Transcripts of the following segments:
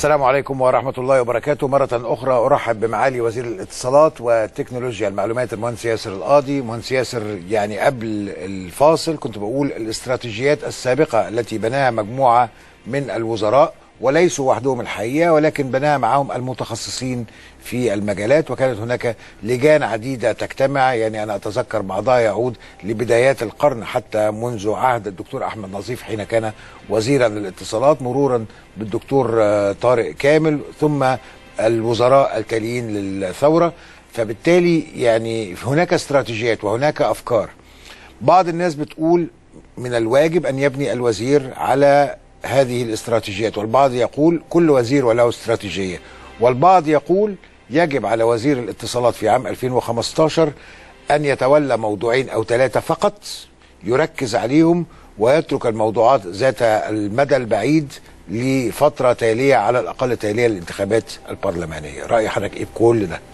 السلام عليكم ورحمة الله وبركاته. مرة أخرى أرحب بمعالي وزير الاتصالات وتكنولوجيا المعلومات المهندس ياسر القاضي. مهندس ياسر، يعني قبل الفاصل كنت بقول الاستراتيجيات السابقة التي بناها مجموعة من الوزراء، وليسوا وحدهم الحقيقة، ولكن بناها معهم المتخصصين في المجالات، وكانت هناك لجان عديدة تجتمع. يعني أنا أتذكر بعضها يعود لبدايات القرن حتى منذ عهد الدكتور أحمد نظيف حين كان وزيرا للاتصالات، مرورا بالدكتور طارق كامل، ثم الوزراء التاليين للثورة. فبالتالي يعني هناك استراتيجيات وهناك أفكار. بعض الناس بتقول من الواجب أن يبني الوزير على هذه الاستراتيجيات، والبعض يقول كل وزير وله استراتيجية، والبعض يقول يجب على وزير الاتصالات في عام 2015 أن يتولى موضوعين أو 3 فقط يركز عليهم، ويترك الموضوعات ذات المدى البعيد لفترة تالية، على الأقل تالية للانتخابات البرلمانية. رأي حضرتك إيه بكل ده؟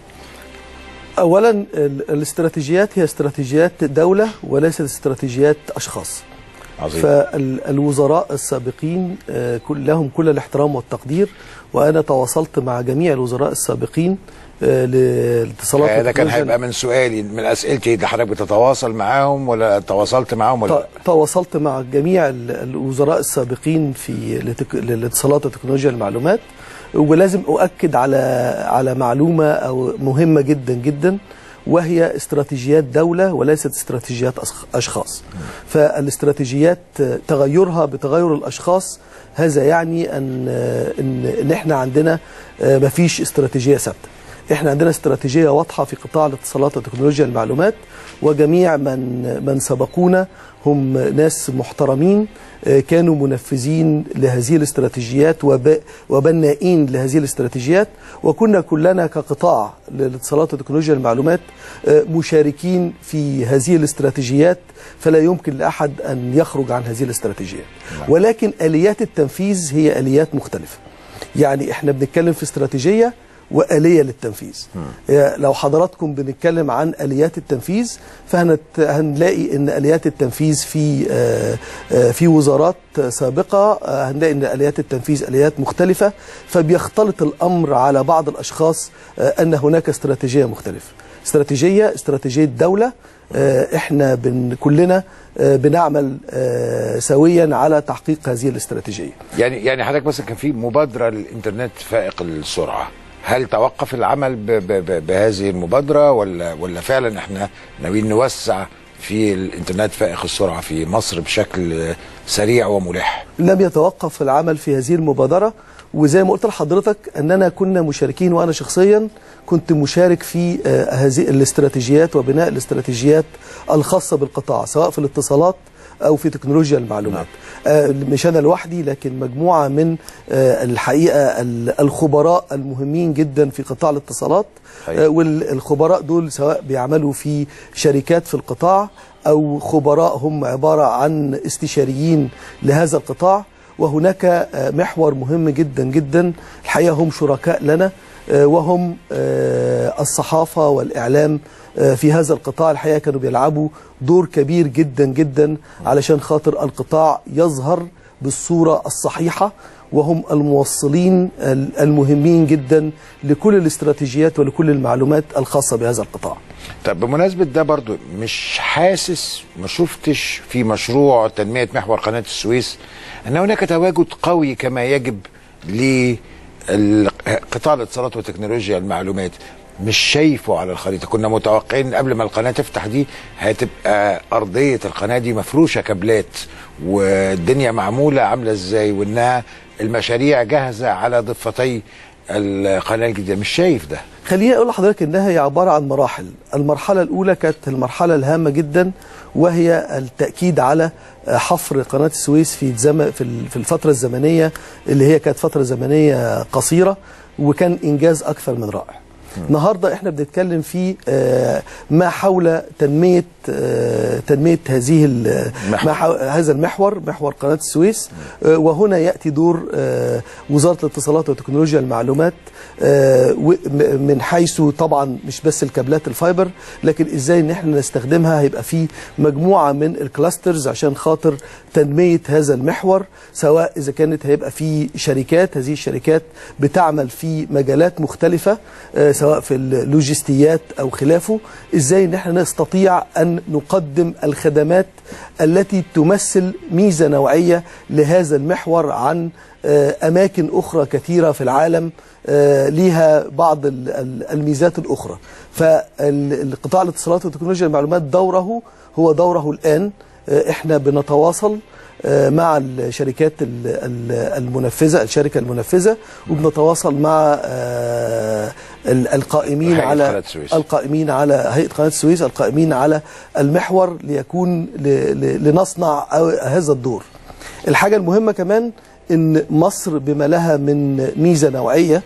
أولا، الاستراتيجيات هي استراتيجيات دولة وليست استراتيجيات أشخاص. عظيم. فالوزراء السابقين لهم كل الاحترام والتقدير، وأنا تواصلت مع جميع الوزراء السابقين للاتصالات. هذا كان هيبقى من سؤالي، من أسئلتي، اللي حضرتك بتتواصل معاهم ولا تواصلت معهم ولا؟ تواصلت مع جميع الوزراء السابقين في الاتصالات وتكنولوجيا المعلومات، ولازم أؤكد على معلومة أو مهمة جدا جدا، وهي استراتيجيات دولة وليست استراتيجيات أشخاص. فالاستراتيجيات تغيرها بتغير الأشخاص، هذا يعني أن احنا عندنا مفيش استراتيجية ثابتة. احنا عندنا استراتيجية واضحة في قطاع الاتصالات وتكنولوجيا المعلومات، وجميع من سبقونا هم ناس محترمين كانوا منفذين لهذه الاستراتيجيات وبنائين لهذه الاستراتيجيات، وكنا كلنا كقطاع للاتصالات وتكنولوجيا المعلومات مشاركين في هذه الاستراتيجيات، فلا يمكن لأحد أن يخرج عن هذه الاستراتيجيات. ولكن آليات التنفيذ هي آليات مختلفة. يعني احنا بنتكلم في استراتيجية وآلية للتنفيذ. لو حضراتكم بنتكلم عن آليات التنفيذ، فهنلاقي ان آليات التنفيذ في وزارات سابقة، هنلاقي ان آليات التنفيذ آليات مختلفة، فبيختلط الأمر على بعض الأشخاص أن هناك استراتيجية مختلفة. استراتيجية دولة، احنا كلنا بنعمل سويا على تحقيق هذه الاستراتيجية. يعني حضرتك مثلا كان في مبادرة للإنترنت فائق السرعة، هل توقف العمل بهذه المبادرة ولا فعلا احنا ناويين نوسع في الانترنت فائق السرعة في مصر بشكل سريع وملح؟ لم يتوقف العمل في هذه المبادرة، وزي ما قلت لحضرتك أننا كنا مشاركين، وأنا شخصيا كنت مشارك في هذه الاستراتيجيات وبناء الاستراتيجيات الخاصة بالقطاع، سواء في الاتصالات أو في تكنولوجيا المعلومات. مش أنا لوحدي، لكن مجموعة من الحقيقة الخبراء المهمين جدا في قطاع الاتصالات. والخبراء دول سواء بيعملوا في شركات في القطاع، أو خبراء هم عبارة عن استشاريين لهذا القطاع. وهناك محور مهم جدا جدا الحقيقة هم شركاء لنا، وهم الصحافة والإعلام في هذا القطاع. الحقيقة كانوا بيلعبوا دور كبير جدا جدا علشان خاطر القطاع يظهر بالصورة الصحيحة، وهم الموصلين المهمين جدا لكل الاستراتيجيات ولكل المعلومات الخاصة بهذا القطاع. طب بمناسبة ده برضو، مش حاسس، ما شفتش في مشروع تنمية محور قناة السويس أن هناك تواجد قوي كما يجب لقطاع الاتصالات وتكنولوجيا المعلومات؟ مش شايفه على الخريطة. كنا متوقعين قبل ما القناة تفتح دي هتبقى أرضية القناة دي مفروشة كابلات، والدنيا معمولة عاملة ازاي، وانها المشاريع جاهزة على ضفتي القناة الجديدة. مش شايف ده. خليني أقول لحضرتك إنها هي عبارة عن مراحل. المرحلة الأولى كانت المرحلة الهامة جدا، وهي التأكيد على حفر قناة السويس في الفترة الزمنية اللي هي كانت فترة زمنية قصيرة، وكان إنجاز أكثر من رائع. النهاردة إحنا بنتكلم في ما حول تنمية هذه هذا المحور، محور قناة السويس. وهنا يأتي دور وزارة الاتصالات وتكنولوجيا المعلومات من حيث طبعا مش بس الكابلات الفايبر، لكن ازاي ان احنا نستخدمها. هيبقى في مجموعة من الكلاسترز عشان خاطر تنمية هذا المحور، سواء اذا كانت هيبقى في شركات، هذه الشركات بتعمل في مجالات مختلفة سواء في اللوجستيات او خلافه. ازاي ان احنا نستطيع ان نقدم الخدمات التي تمثل ميزة نوعية لهذا المحور عن أماكن أخرى كثيرة في العالم ليها بعض الميزات الأخرى. فالقطاع الاتصالات وتكنولوجيا المعلومات دوره هو دوره الآن. احنا بنتواصل مع الشركات المنفذة، الشركة المنفذة، وبنتواصل مع القائمين على هيئة قناة السويس، القائمين على المحور، لنصنع هذا الدور. الحاجة المهمة كمان ان مصر بما لها من ميزة نوعية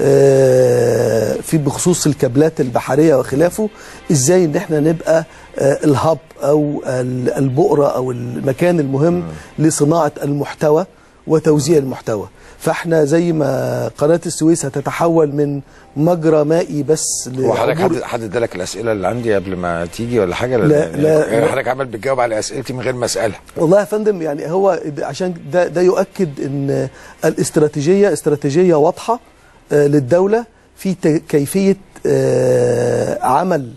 في بخصوص الكابلات البحرية وخلافه، ازاي ان احنا نبقى الهاب او البؤرة او المكان المهم لصناعة المحتوى وتوزيع المحتوى. فاحنا زي ما قناة السويس هتتحول من مجرى مائي بس وحضرتك حدد لك الاسئله اللي عندي قبل ما تيجي ولا حاجه؟ لا حضرتك عمال بتجاوب على اسئلتي من غير ما اسالها. والله يا فندم يعني هو عشان ده يؤكد ان الاستراتيجيه استراتيجيه واضحه للدوله في كيفيه عمل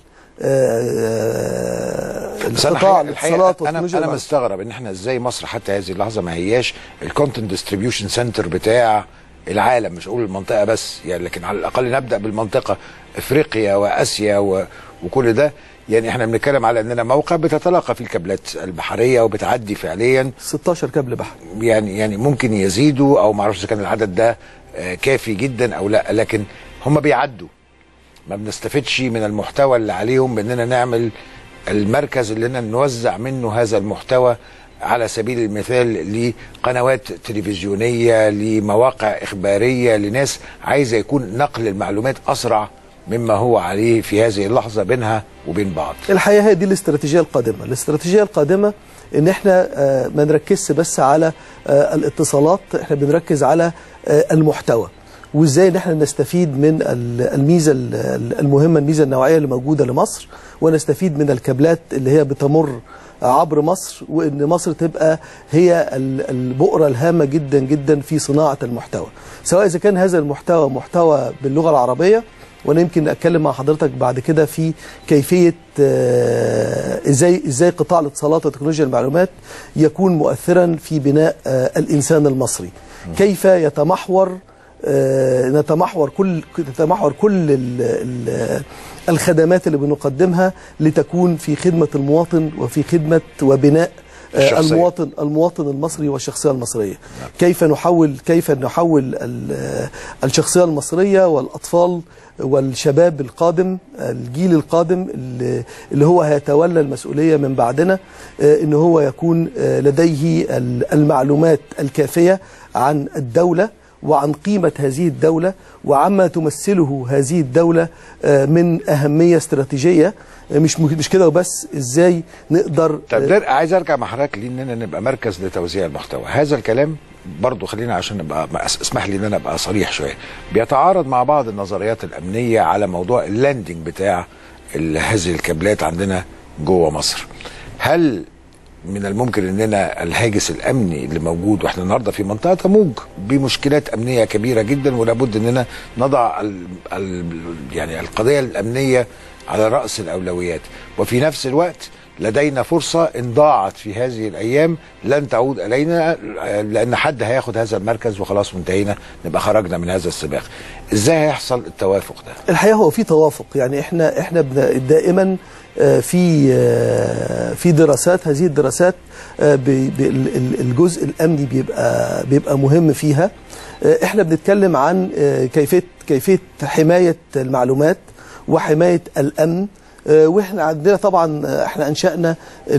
القطاع الاتصالات والتكنولوجيا. انا مستغرب ان احنا ازاي مصر حتى هذه اللحظه ما هياش الكونتنت ديستريبيوشن سنتر بتاع العالم، مش اقول المنطقه بس يعني، لكن على الاقل نبدا بالمنطقه افريقيا واسيا وكل ده. يعني احنا بنتكلم على اننا موقع بتتلاقى فيه الكابلات البحريه وبتعدي فعليا 16 كابل بحر، يعني ممكن يزيدوا او ما اعرفش اذا كان العدد ده كافي جدا او لا، لكن هم بيعدوا. ما بنستفدش من المحتوى اللي عليهم باننا نعمل المركز اللي نوزع منه هذا المحتوى على سبيل المثال لقنوات تلفزيونيه، لمواقع اخباريه، لناس عايزه يكون نقل المعلومات اسرع مما هو عليه في هذه اللحظه بينها وبين بعض. الحقيقه هي دي الاستراتيجيه القادمه. الاستراتيجيه القادمه ان احنا ما نركزش بس على الاتصالات، احنا بنركز على المحتوى، وازاي ان احنا نستفيد من الميزه المهمه، الميزه النوعيه اللي موجوده لمصر، ونستفيد من الكابلات اللي هي بتمر عبر مصر، وان مصر تبقى هي البؤره الهامه جدا جدا في صناعه المحتوى، سواء اذا كان هذا المحتوى محتوى باللغه العربيه. وانا يمكن اتكلم مع حضرتك بعد كده في كيفيه ازاي قطاع الاتصالات وتكنولوجيا المعلومات يكون مؤثرا في بناء الانسان المصري، كيف يتمحور كل الخدمات اللي بنقدمها لتكون في خدمة المواطن وفي خدمة وبناء المواطن المصري والشخصية المصرية. كيف نحول الشخصية المصرية والأطفال والشباب القادم، الجيل القادم اللي هو هيتولى المسؤولية من بعدنا، إن هو يكون لديه المعلومات الكافية عن الدولة وعن قيمة هذه الدولة وعما تمثله هذه الدولة من أهمية استراتيجية. مش كده وبس، ازاي نقدر عايز ارجع مع حضرتك لاننا نبقى مركز لتوزيع المحتوى. هذا الكلام برضو خلينا عشان نبقى اسمح لي ان انا ابقى صريح شويه، بيتعارض مع بعض النظريات الامنيه على موضوع اللاندنج بتاع هذه الكابلات عندنا جوه مصر. هل من الممكن اننا الهاجس الامني اللي موجود، واحنا النهارده في منطقه تموج بمشكلات امنيه كبيره جدا، ولابد اننا نضع يعني القضيه الامنيه على راس الاولويات، وفي نفس الوقت لدينا فرصه ان ضاعت في هذه الايام لن تعود الينا، لان حد هياخد هذا المركز وخلاص وانتهينا، نبقى خرجنا من هذا السباق. ازاي هيحصل التوافق ده؟ الحقيقه هو في توافق، يعني احنا دائما في دراسات، هذه الدراسات الجزء الامني بيبقى مهم فيها. احنا بنتكلم عن كيفيه حمايه المعلومات وحمايه الامن، واحنا عندنا طبعا احنا انشأنا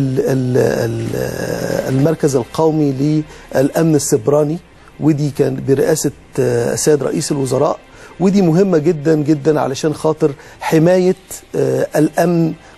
المركز القومي للامن السيبراني، ودي كان برئاسه السيد رئيس الوزراء، ودي مهمه جدا جدا علشان خاطر حمايه الامن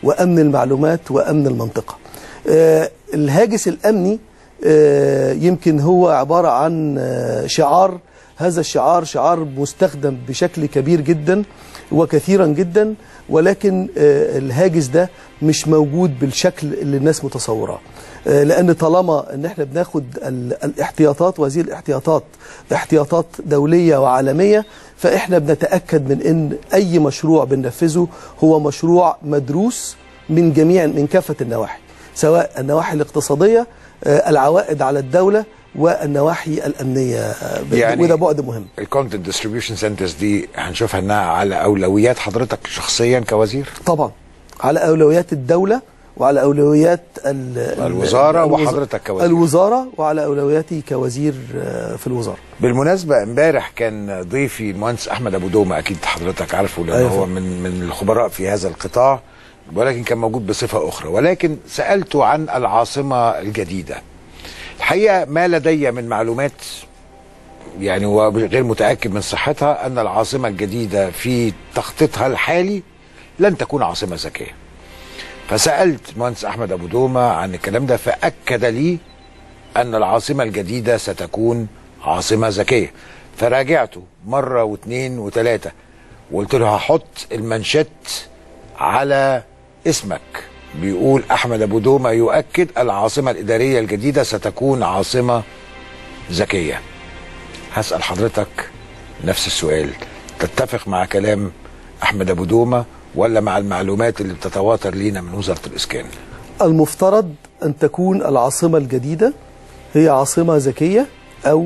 وأمن المعلومات وأمن المنطقة. الهاجس الأمني يمكن هو عبارة عن شعار. هذا الشعار شعار مستخدم بشكل كبير جدا وكثيرا جدا، ولكن الهاجس ده مش موجود بالشكل اللي الناس متصوراه، لأن طالما ان احنا بناخد الاحتياطات، وهذه الاحتياطات احتياطات دولية وعالمية، فاحنا بنتأكد من ان اي مشروع بننفذه هو مشروع مدروس من كافة النواحي، سواء النواحي الاقتصادية، العوائد على الدولة، والنواحي الأمنية، يعني وده بعد مهم. الكونتنت ديستريبيوشن سنترز دي هنشوفها انها على أولويات حضرتك شخصيا كوزير؟ طبعا على أولويات الدولة وعلى أولويات الوزارة وحضرتك كوزير. الوزارة وعلى أولوياتي كوزير في الوزارة. بالمناسبة امبارح كان ضيفي المهندس أحمد أبو دومة، أكيد حضرتك عارفه لأنه هو من الخبراء في هذا القطاع، ولكن كان موجود بصفة أخرى، ولكن سألته عن العاصمة الجديدة. الحقيقة ما لدي من معلومات يعني وغير متأكد من صحتها أن العاصمة الجديدة في تخطيطها الحالي لن تكون عاصمة ذكية. فسألت مهندس أحمد أبو دومة عن الكلام ده، فأكد لي أن العاصمة الجديدة ستكون عاصمة ذكية. فراجعته مرة واثنين وثلاثة وقلت له هحط المنشط على اسمك، بيقول أحمد أبو دومة يؤكد العاصمة الإدارية الجديدة ستكون عاصمة ذكية. هسأل حضرتك نفس السؤال، تتفق مع كلام أحمد أبو دومة ولا مع المعلومات اللي بتتواتر لينا من وزارة الإسكان؟ المفترض أن تكون العاصمة الجديدة هي عاصمة ذكية، أو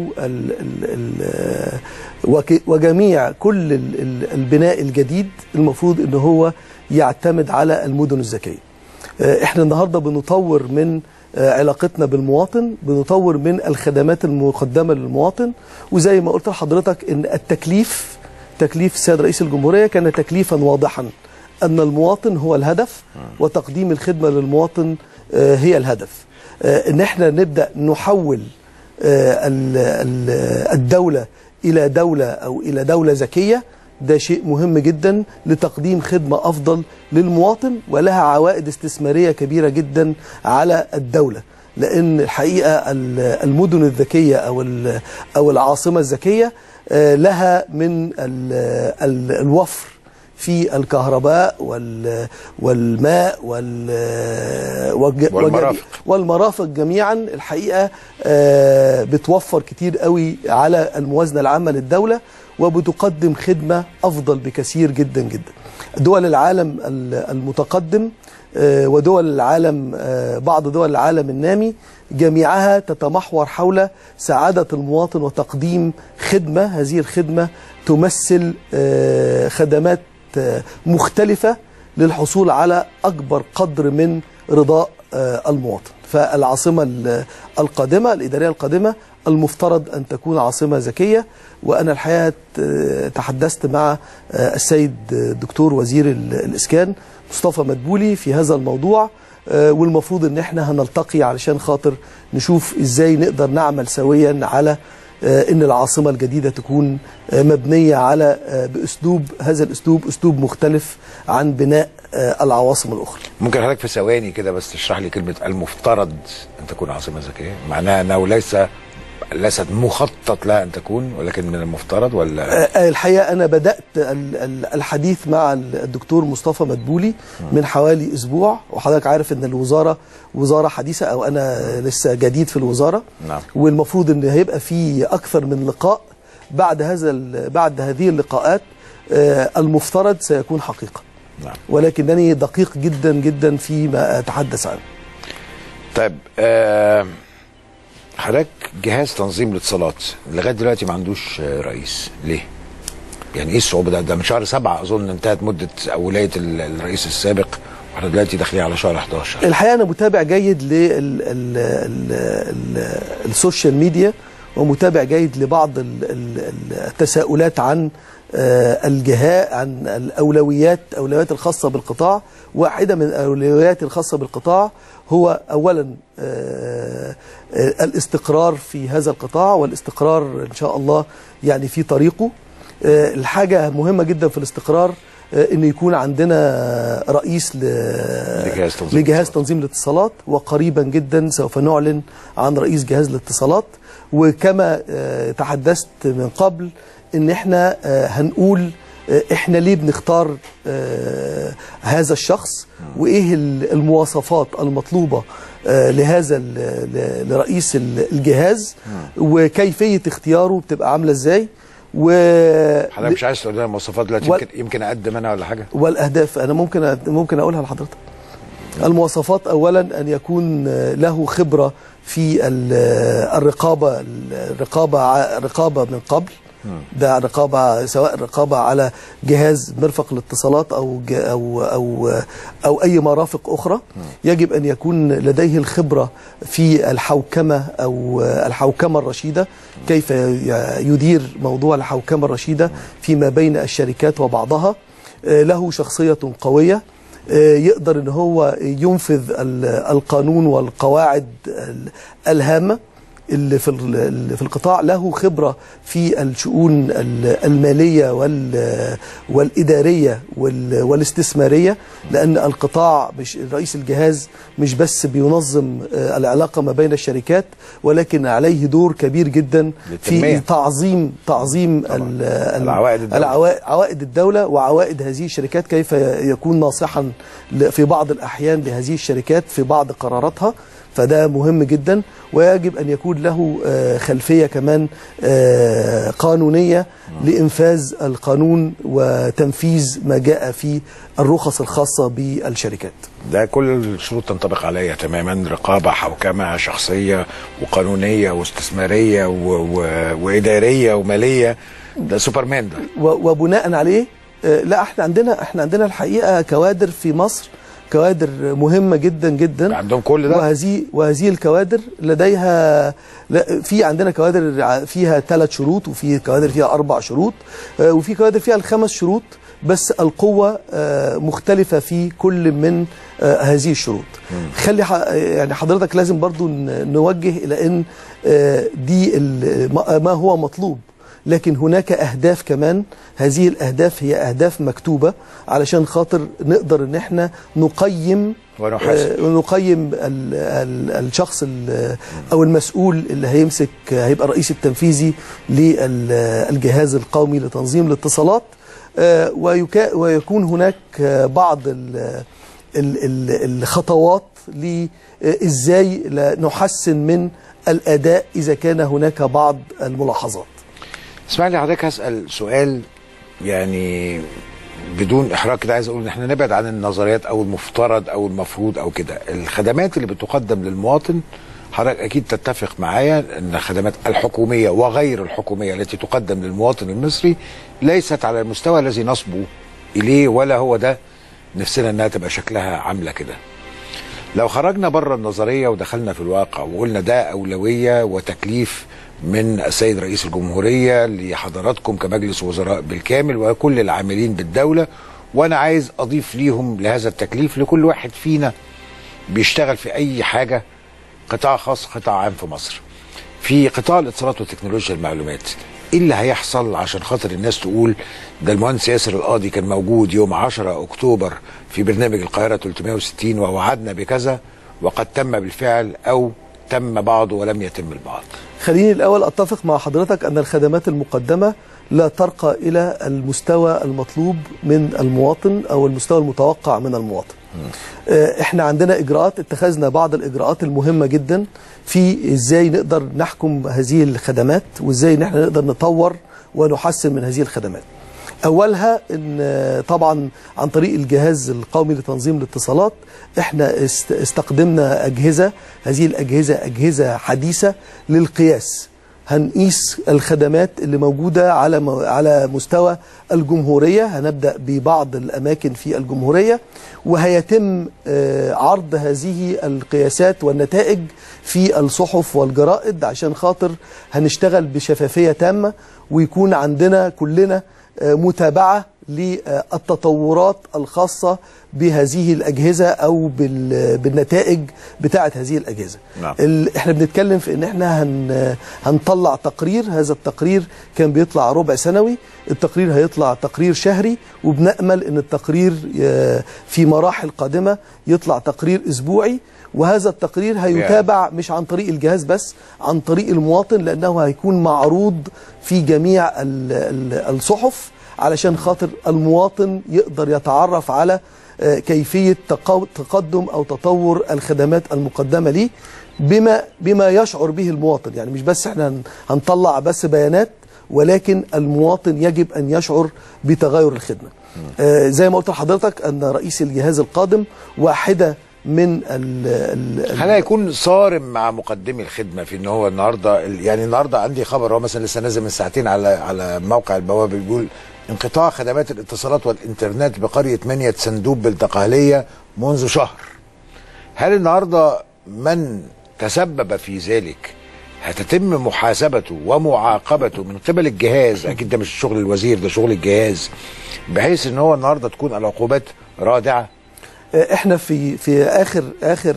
وجميع كل البناء الجديد المفروض أنه هو يعتمد على المدن الذكية. احنا النهاردة بنطور من علاقتنا بالمواطن، بنطور من الخدمات المقدمة للمواطن، وزي ما قلت لحضرتك ان تكليف السيد رئيس الجمهورية كان تكليفا واضحا ان المواطن هو الهدف، وتقديم الخدمة للمواطن هي الهدف. ان احنا نبدأ نحول الدولة الى دولة ذكية، ده شيء مهم جدا لتقديم خدمة أفضل للمواطن، ولها عوائد استثمارية كبيرة جدا على الدولة، لأن الحقيقة المدن الذكية أو العاصمة الذكية لها من الوفر في الكهرباء والماء والمرافق جميعا. الحقيقة بتوفر كتير قوي على الموازنة العامة للدولة، وبتقدم خدمة أفضل بكثير جدا جدا. دول العالم المتقدم ودول العالم، بعض دول العالم النامي، جميعها تتمحور حول سعادة المواطن وتقديم خدمة. هذه الخدمة تمثل خدمات مختلفة للحصول على أكبر قدر من رضاء المواطن. فالعاصمة القادمة الإدارية القادمة المفترض أن تكون عاصمة ذكية، وأنا الحقيقة تحدثت مع السيد الدكتور وزير الإسكان مصطفى مدبولي في هذا الموضوع، والمفروض أن احنا هنلتقي علشان خاطر نشوف إزاي نقدر نعمل سويا على أن العاصمة الجديدة تكون مبنية على هذا الأسلوب أسلوب مختلف عن بناء العواصم الأخرى. ممكن حضرتك في ثواني كده بس تشرح لي كلمة المفترض أن تكون عاصمة ذكية؟ معناها أنه ليست مخطط لها أن تكون، ولكن من المفترض ولا؟ الحقيقة أنا بدأت الحديث مع الدكتور مصطفى مدبولي من حوالي أسبوع، وحضرتك عارف أن الوزارة وزارة حديثة، أو أنا لسه جديد في الوزارة. نعم. والمفروض أن هيبقى في أكثر من لقاء بعد هذه اللقاءات المفترض سيكون حقيقة. نعم. ولكنني دقيق جدا جدا فيما أتحدث عنه. طيب حضرتك جهاز تنظيم الاتصالات لغايه دلوقتي ما عندوش رئيس، ليه؟ يعني ايه الصعوبه ده من شهر 7 اظن انتهت مده ولايه الرئيس السابق، واحنا دلوقتي داخلين على شهر 11. الحقيقه انا متابع جيد للسوشيال ميديا، ومتابع جيد لبعض التساؤلات عن الجهات، عن الأولويات الخاصة بالقطاع. واحدة من الأولويات الخاصة بالقطاع هو أولا الاستقرار في هذا القطاع، والاستقرار إن شاء الله يعني في طريقه. الحاجة مهمة جدا في الاستقرار ان يكون عندنا رئيس لجهاز تنظيم الاتصالات، وقريبا جدا سوف نعلن عن رئيس جهاز الاتصالات. وكما تحدثت من قبل ان احنا هنقول احنا ليه بنختار هذا الشخص، وايه المواصفات المطلوبة لهذا لرئيس الجهاز، وكيفية اختياره بتبقى عاملة ازاي. حضرتك مش عايز تقول لنا المواصفات دلوقتي؟ يمكن اقدم انا ولا حاجه. والاهداف انا ممكن اقولها لحضرتك. المواصفات اولا ان يكون له خبره في الرقابه من قبل. ده رقابه، سواء رقابه على جهاز مرفق الاتصالات او اي مرافق اخرى. يجب ان يكون لديه الخبره في الحوكمه او الحوكمه الرشيده، كيف يدير موضوع الحوكمه الرشيده فيما بين الشركات وبعضها. له شخصيه قويه، يقدر ان هو ينفذ القانون والقواعد الهامه اللي في القطاع. له خبرة في الشؤون المالية والإدارية والاستثمارية، لأن القطاع مش رئيس الجهاز مش بس بينظم العلاقة ما بين الشركات، ولكن عليه دور كبير جدا في تعظيم عوائد الدولة وعوائد هذه الشركات، كيف يكون ناصحا في بعض الأحيان لهذه الشركات في بعض قراراتها. فده مهم جدا. ويجب أن يكون له خلفية كمان قانونية لإنفاذ القانون وتنفيذ ما جاء في الرخص الخاصة بالشركات. ده كل الشروط تنطبق عليها تماما، رقابة، حوكمة، شخصية وقانونية واستثمارية وإدارية ومالية. ده سوبرمان ده. وبناء عليه لا، احنا عندنا الحقيقة كوادر في مصر، كوادر مهمة جدا جدا، عندهم كل ده. وهذه الكوادر لديها، في عندنا كوادر فيها 3 شروط، وفي كوادر فيها 4 شروط، وفي كوادر فيها ال5 شروط، بس القوة مختلفة في كل من هذه الشروط. خلي يعني حضرتك لازم برضو نوجه إلى أن دي ما هو مطلوب، لكن هناك أهداف كمان. هذه الأهداف هي أهداف مكتوبة علشان خاطر نقدر ان احنا نقيم الشخص او المسؤول اللي هيبقى الرئيس التنفيذي للجهاز القومي لتنظيم الاتصالات. ويكون هناك بعض الخطوات لإزاي نحسن من الأداء إذا كان هناك بعض الملاحظات. اسمح لي حضرتك هسأل سؤال يعني بدون احراج كده، عايز اقول ان احنا نبعد عن النظريات او المفترض او المفروض او كده. الخدمات اللي بتقدم للمواطن، حضرتك اكيد تتفق معايا ان الخدمات الحكوميه وغير الحكوميه التي تقدم للمواطن المصري ليست على المستوى الذي نصبو اليه، ولا هو ده نفسنا انها تبقى شكلها عامله كده. لو خرجنا بره النظريه ودخلنا في الواقع وقلنا ده اولويه وتكليف من السيد رئيس الجمهورية لحضراتكم كمجلس وزراء بالكامل وكل العاملين بالدولة، وأنا عايز أضيف ليهم لهذا التكليف لكل واحد فينا بيشتغل في أي حاجة، قطاع خاص قطاع عام في مصر، في قطاع الاتصالات وتكنولوجيا المعلومات. إيه اللي هيحصل عشان خاطر الناس تقول ده المهندس ياسر القاضي كان موجود يوم 10 أكتوبر في برنامج القاهرة 360 ووعدنا بكذا وقد تم بالفعل، أو تم بعضه ولم يتم البعض؟ خليني الأول أتفق مع حضرتك أن الخدمات المقدمة لا ترقى إلى المستوى المطلوب من المواطن أو المستوى المتوقع من المواطن. احنا عندنا إجراءات، اتخذنا بعض الإجراءات المهمة جدا في إزاي نقدر نحكم هذه الخدمات، وإزاي نحن نقدر نطور ونحسن من هذه الخدمات. أولها إن طبعا عن طريق الجهاز القومي لتنظيم الاتصالات احنا استخدمنا أجهزة، هذه الأجهزة أجهزة حديثة للقياس. هنقيس الخدمات اللي موجودة على مستوى الجمهورية، هنبدأ ببعض الأماكن في الجمهورية، وهيتم عرض هذه القياسات والنتائج في الصحف والجرائد عشان خاطر هنشتغل بشفافية تامة، ويكون عندنا كلنا متابعة للتطورات الخاصة بهذه الأجهزة أو بالنتائج بتاعة هذه الأجهزة. نعم. احنا بنتكلم في ان احنا هنطلع تقرير، هذا التقرير كان بيطلع ربع سنوي، التقرير هيطلع تقرير شهري، وبنأمل ان التقرير في مراحل قادمة يطلع تقرير أسبوعي، وهذا التقرير هيتابع مش عن طريق الجهاز بس، عن طريق المواطن، لأنه هيكون معروض في جميع الصحف علشان خاطر المواطن يقدر يتعرف على كيفية تقدم أو تطور الخدمات المقدمة ليه بما يشعر به المواطن. يعني مش بس احنا هنطلع بس بيانات، ولكن المواطن يجب أن يشعر بتغير الخدمة. زي ما قلت لحضرتك أن رئيس الجهاز القادم واحدة من خلينا يكون صارم مع مقدمي الخدمه في ان هو النهارده، يعني النهارده عندي خبر هو مثلا لسه نازل من ساعتين على موقع البوابه، بيقول انقطاع خدمات الاتصالات والانترنت بقريه منية سندوب بالتقهليه منذ شهر. هل النهارده من تسبب في ذلك هتتم محاسبته ومعاقبته من قبل الجهاز؟ اكيد ده مش شغل الوزير، ده شغل الجهاز، بحيث ان هو النهارده تكون العقوبات رادعه. احنا في اخر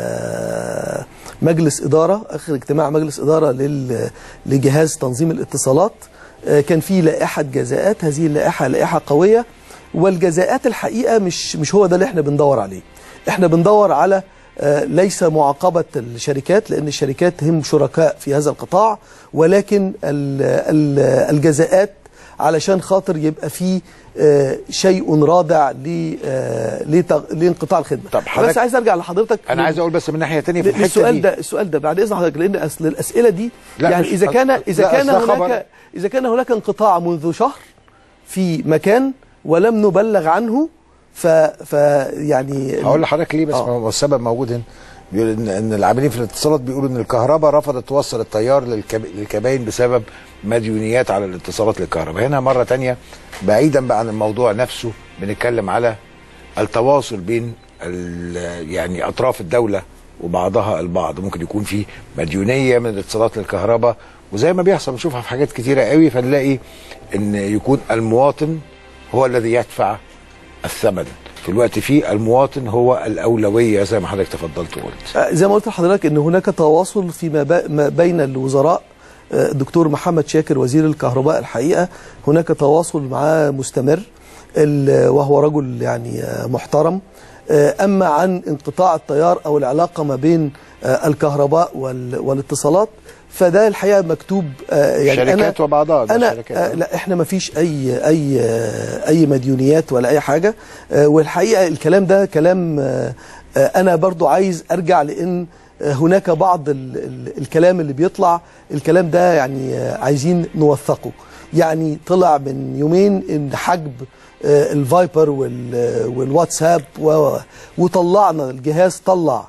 مجلس اداره، اخر اجتماع مجلس اداره لجهاز تنظيم الاتصالات، كان في لائحه جزاءات. هذه اللائحه لائحه قويه، والجزاءات الحقيقه مش هو ده اللي احنا بندور عليه. احنا بندور على ليس معاقبه الشركات، لان الشركات هم شركاء في هذا القطاع، ولكن الجزاءات علشان خاطر يبقى فيه شيء رادع لانقطاع الخدمه. طب بس عايز ارجع لحضرتك، انا عايز اقول بس من ناحيه ثانيه في الحته دي السؤال ده بعد اذن حضرتك، لان اصل الاسئله دي يعني اذا كان هناك انقطاع منذ شهر في مكان ولم نبلغ عنه، يعني هقول لحضرتك ليه بس. هو السبب موجود هنا، بيقول ان العاملين في الاتصالات بيقولوا ان الكهرباء رفضت توصل التيار للكباين بسبب مديونيات على الاتصالات للكهرباء. هنا مره ثانيه بعيدا بقى عن الموضوع نفسه، بنتكلم على التواصل بين يعني اطراف الدوله وبعضها البعض. ممكن يكون في مديونيه من الاتصالات للكهرباء، وزي ما بيحصل بنشوفها في حاجات كتيره قوي، فنلاقي ان يكون المواطن هو الذي يدفع الثمن في الوقت فيه المواطن هو الأولوية، زي ما حضرتك تفضلت وقلت. زي ما قلت لحضرتك ان هناك تواصل فيما بين الوزراء. الدكتور محمد شاكر وزير الكهرباء الحقيقة هناك تواصل معاه مستمر، وهو رجل يعني محترم. أما عن انقطاع التيار أو العلاقة ما بين الكهرباء والاتصالات، فده الحقيقة مكتوب يعني شركات وبعضها. لا احنا ما فيش اي مديونيات ولا اي حاجة. والحقيقة الكلام ده كلام انا برضو عايز ارجع، لان هناك بعض الكلام اللي بيطلع، الكلام ده يعني عايزين نوثقه. يعني طلع من يومين ان حجب الفايبر والواتساب وطلعنا الجهاز طلع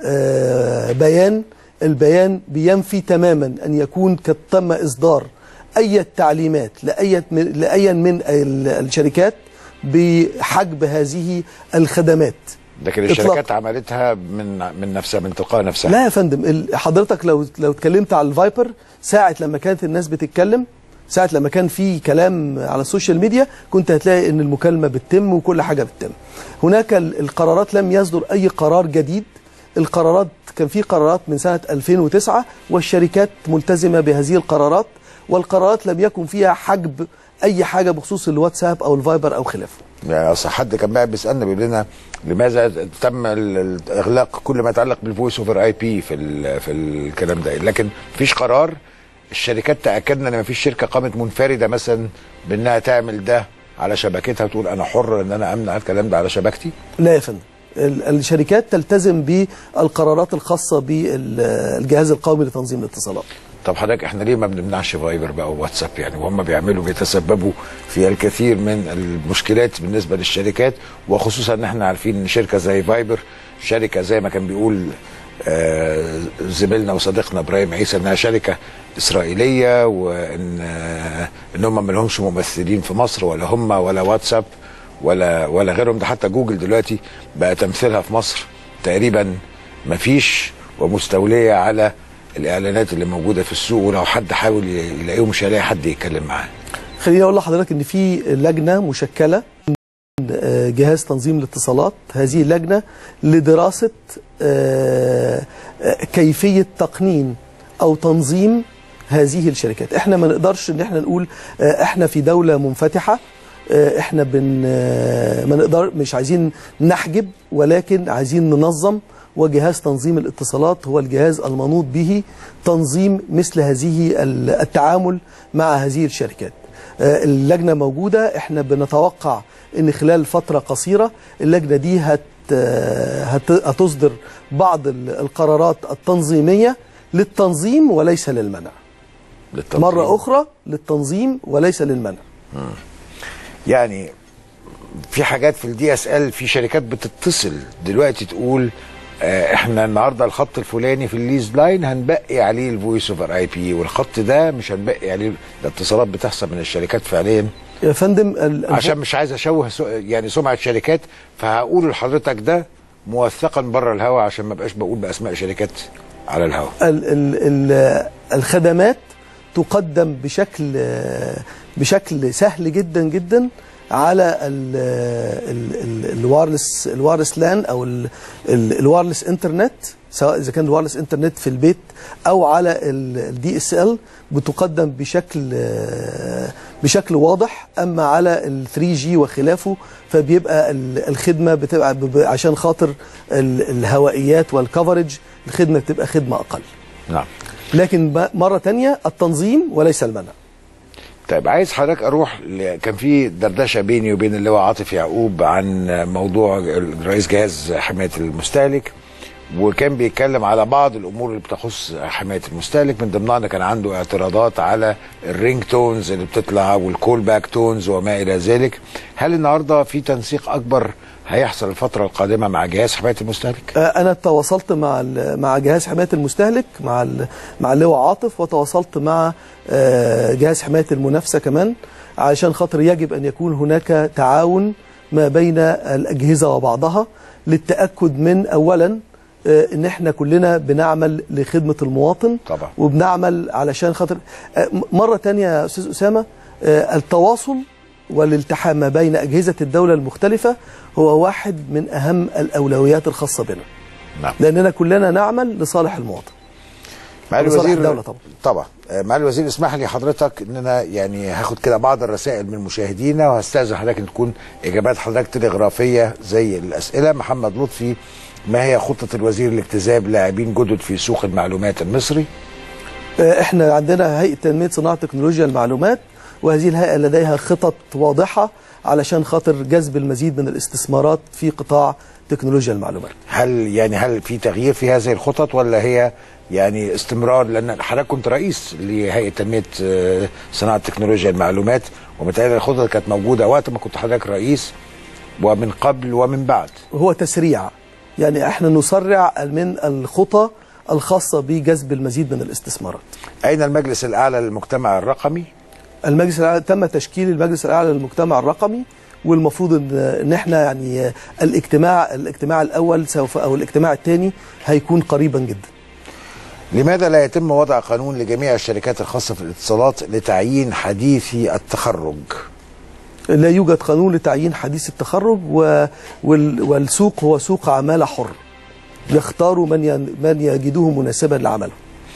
بيان. البيان بينفي تماما أن يكون قد تم إصدار أي تعليمات لأي من الشركات بحجب هذه الخدمات. لكن الشركات عملتها من نفسها، من تلقاء نفسها. لا يا فندم، حضرتك لو اتكلمت على الفايبر ساعة لما كانت الناس بتتكلم، ساعة لما كان في كلام على السوشيال ميديا، كنت هتلاقي ان المكالمة بتتم وكل حاجة بتتم. هناك القرارات لم يصدر أي قرار جديد. القرارات كان في قرارات من سنة 2009 والشركات ملتزمة بهذه القرارات، والقرارات لم يكن فيها حجب أي حاجة بخصوص الواتساب أو الفايبر أو خلافه. يعني اصل حد كان بقى بيسالنا بيقول لنا لماذا تم اغلاق كل ما يتعلق بالفويس اوفر اي بي في الكلام ده، لكن مفيش قرار. الشركات تاكدنا ان مفيش شركه قامت منفرده مثلا بانها تعمل ده على شبكتها وتقول انا حر ان انا امنع الكلام ده على شبكتي. لا يا فندم، الشركات تلتزم بالقرارات الخاصة بالجهاز القومي لتنظيم الاتصالات. طب حضرتك احنا ليه ما بنمنعش فايبر بقى وواتساب يعني، وهم بيتسببوا في الكثير من المشكلات بالنسبه للشركات، وخصوصا ان احنا عارفين ان شركه زي فايبر شركه زي ما كان بيقول زميلنا وصديقنا ابراهيم عيسى انها شركه اسرائيليه، وان هم ما لهمش ممثلين في مصر، ولا هم ولا واتساب ولا غيرهم. ده حتى جوجل دلوقتي بقى تمثيلها في مصر تقريبا مفيش، ومستوليه على الاعلانات اللي موجوده في السوق، ولو حد حاول يلاقيهم مش هيلاقي حد يتكلم معاه. خليني اقول لحضرتك ان في لجنه مشكله جهاز تنظيم الاتصالات. هذه اللجنه لدراسه كيفيه تقنين او تنظيم هذه الشركات. احنا ما نقدرش ان احنا نقول احنا في دوله منفتحه، احنا ما نقدر، مش عايزين نحجب، ولكن عايزين ننظم، وجهاز تنظيم الاتصالات هو الجهاز المنوط به تنظيم مثل هذه التعامل مع هذه الشركات. اللجنة موجودة، احنا بنتوقع ان خلال فترة قصيرة اللجنة دي هتصدر بعض القرارات التنظيمية للتنظيم وليس للمنع. مرة أخرى للتنظيم وليس للمنع. يعني في حاجات في الدي اس ال، في شركات بتتصل دلوقتي تقول احنا النهارده الخط الفلاني في الليز لاين هنبقي عليه الفويس اوفر اي بي، والخط ده مش هنبقي عليه. الاتصالات بتحصل من الشركات فعليا يا فندم. عشان مش عايز اشوه يعني سمعه شركات، فهقول لحضرتك ده موثقا بره الهوا عشان ما بقاش بقول باسماء شركات على الهوا. الخدمات تقدم بشكل سهل جدا جدا على الوايرلس لان او الوايرلس انترنت، سواء اذا كان الوايرلس انترنت في البيت او على الدي اس ال، بتقدم بشكل واضح. اما على ال 3 جي وخلافه فبيبقى الخدمه بتبقى عشان خاطر الهوائيات والكفرج، الخدمه بتبقى خدمه اقل. نعم. لكن مره ثانيه التنظيم وليس المنع. طيب عايز حضرتك اروح كان في دردشه بيني وبين اللواء عاطف يعقوب عن موضوع رئيس جهاز حمايه المستهلك، وكان بيتكلم على بعض الامور اللي بتخص حمايه المستهلك. من ضمنها كان عنده اعتراضات على الرينج تونز اللي بتطلع والكول باك تونز وما الى ذلك. هل النهارده في تنسيق اكبر هيحصل الفتره القادمه مع جهاز حمايه المستهلك؟ انا تواصلت مع جهاز حمايه المستهلك، مع اللواء عاطف، وتواصلت مع جهاز حمايه المنافسه كمان، علشان خاطر يجب ان يكون هناك تعاون ما بين الاجهزه وبعضها للتاكد من اولا ان احنا كلنا بنعمل لخدمه المواطن طبعا، وبنعمل علشان خاطر مره ثانيه يا استاذ اسامه التواصل والالتحام ما بين اجهزه الدوله المختلفه هو واحد من اهم الاولويات الخاصه بنا. نعم. لاننا كلنا نعمل لصالح المواطن. معالي الوزير الدولة طبعا. معالي الوزير اسمح لي حضرتك ان انا يعني هاخد كده بعض الرسائل من مشاهدينا، وهستاذن حضرتك ان تكون اجابات حضرتك تلغرافيه زي الاسئله. محمد لطفي: ما هي خطه الوزير لاجتذاب لاعبين جدد في سوق المعلومات المصري؟ احنا عندنا هيئه تنميه صناعه تكنولوجيا المعلومات، وهذه الهيئه لديها خطط واضحه علشان خاطر جذب المزيد من الاستثمارات في قطاع تكنولوجيا المعلومات. هل في تغيير في هذه الخطط ولا هي يعني استمرار؟ لان حضرتك كنت رئيس لهيئه تنميه صناعه تكنولوجيا المعلومات، وبالتالي الخطط كانت موجوده وقت ما كنت حضرتك رئيس ومن قبل ومن بعد. هو تسريع، يعني احنا نسرع من الخطى الخاصه بجذب المزيد من الاستثمارات. اين المجلس الاعلى للمجتمع الرقمي؟ المجلس الأعلى تم تشكيل المجلس الاعلى للمجتمع الرقمي، والمفروض ان احنا يعني الاجتماع الاول سوف او الاجتماع الثاني هيكون قريبا جدا. لماذا لا يتم وضع قانون لجميع الشركات الخاصه في الاتصالات لتعيين حديثي التخرج؟ لا يوجد قانون لتعيين حديث التخرج، والسوق هو سوق عماله حر، يختاروا من يجدوه مناسبا لعمله.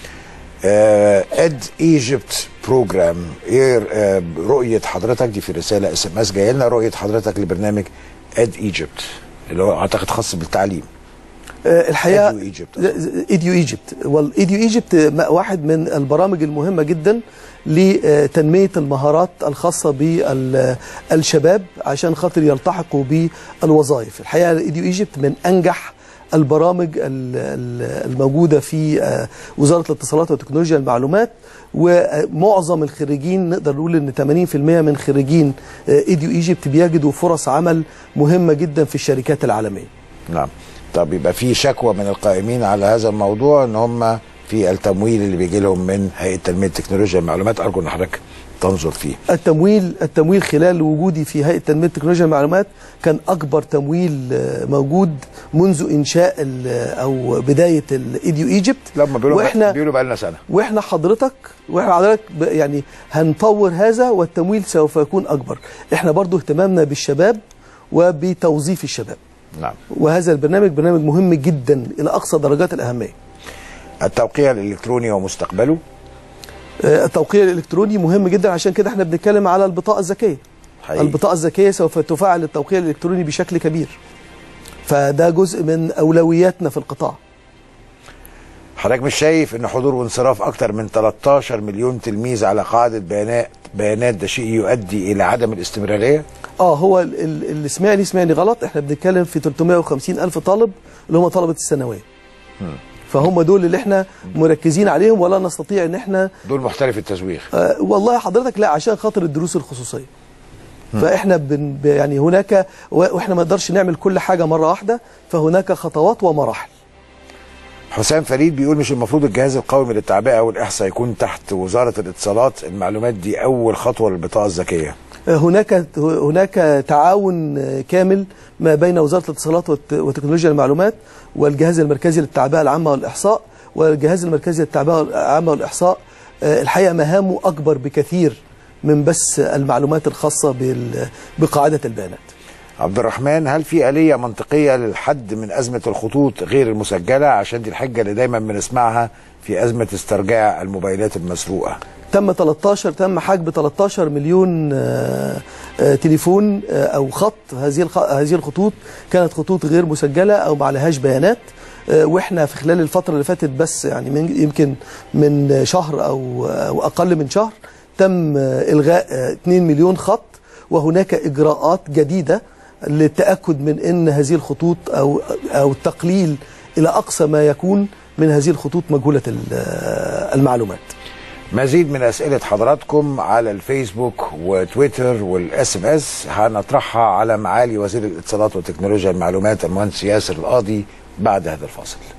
اد ايجيبت بروجرام، ايه رؤيه حضرتك؟ دي في رساله اس ام اس جايه لنا، رؤيه حضرتك لبرنامج اد ايجيبت اللي هو اعتقد خاص بالتعليم. الحقيقه ايديو ايجيبت، والايديو ايجيبت واحد من البرامج المهمه جدا لتنميه المهارات الخاصه بالشباب عشان خاطر يلتحقوا بالوظائف. الحقيقه الايديو ايجيبت من انجح البرامج الموجوده في وزاره الاتصالات وتكنولوجيا المعلومات، ومعظم الخريجين نقدر نقول ان 80% من خريجين ايديو ايجيبت بيجدوا فرص عمل مهمه جدا في الشركات العالميه. نعم. طب يبقى في شكوى من القائمين على هذا الموضوع ان هم في التمويل اللي بيجي لهم من هيئه تنميه تكنولوجيا المعلومات، ارجو ان حضرتك تنظر فيه؟ التمويل خلال وجودي في هيئة تنمية تكنولوجيا المعلومات كان أكبر تمويل موجود منذ إنشاء أو بداية الإيديو إيجيبت. لما بيقولوا بقى لنا سنة، وإحنا حضرتك يعني هنطور هذا، والتمويل سوف يكون أكبر. إحنا برضو اهتمامنا بالشباب وبتوظيف الشباب. نعم. وهذا برنامج مهم جدا إلى أقصى درجات الأهمية. التوقيع الإلكتروني ومستقبله. التوقيع الإلكتروني مهم جدا، عشان كده احنا بنتكلم على البطاقة الذكية. حقيقي. البطاقة الذكية سوف تفعل التوقيع الإلكتروني بشكل كبير، فده جزء من أولوياتنا في القطاع. حضرتك مش شايف ان حضور وانصراف اكتر من 13 مليون تلميذ على قاعدة بيانات ده شيء يؤدي الى عدم الاستمرارية؟ هو اللي سمعني غلط. احنا بنتكلم في 350 ألف طالب اللي هم طلبة الثانوية. فهم دول اللي احنا مركزين عليهم، ولا نستطيع ان احنا دول محترف التزوير. والله حضرتك لا، عشان خاطر الدروس الخصوصية. فاحنا يعني هناك، واحنا ما نقدرش نعمل كل حاجة مرة واحدة، فهناك خطوات ومراحل. حسام فريد بيقول مش المفروض الجهاز القومي للتعبئة والإحصاء يكون تحت وزارة الاتصالات؟ المعلومات دي أول خطوة للبطاقة الذكية. هناك تعاون كامل ما بين وزارة الاتصالات وتكنولوجيا المعلومات والجهاز المركزي للتعبئة العامة والإحصاء. والجهاز المركزي للتعبئة العامة والإحصاء الحقيقة مهامه أكبر بكثير من بس المعلومات الخاصة بقاعدة البيانات. عبد الرحمن، هل في آلية منطقية للحد من أزمة الخطوط غير المسجلة؟ عشان دي الحجة اللي دايما بنسمعها في أزمة استرجاع الموبايلات المسروقة. تم حجب 13 مليون تليفون أو خط. هذه الخطوط كانت خطوط غير مسجلة أو ما عليهاش بيانات. واحنا في خلال الفترة اللي فاتت بس يعني يمكن من شهر أو أقل من شهر تم إلغاء 2 مليون خط. وهناك إجراءات جديدة للتأكد من أن هذه الخطوط أو التقليل إلى أقصى ما يكون من هذه الخطوط مجهولة المعلومات. مزيد من أسئلة حضراتكم على الفيسبوك وتويتر والSMS هنطرحها على معالي وزير الاتصالات وتكنولوجيا المعلومات المهندس ياسر القاضي بعد هذا الفاصل.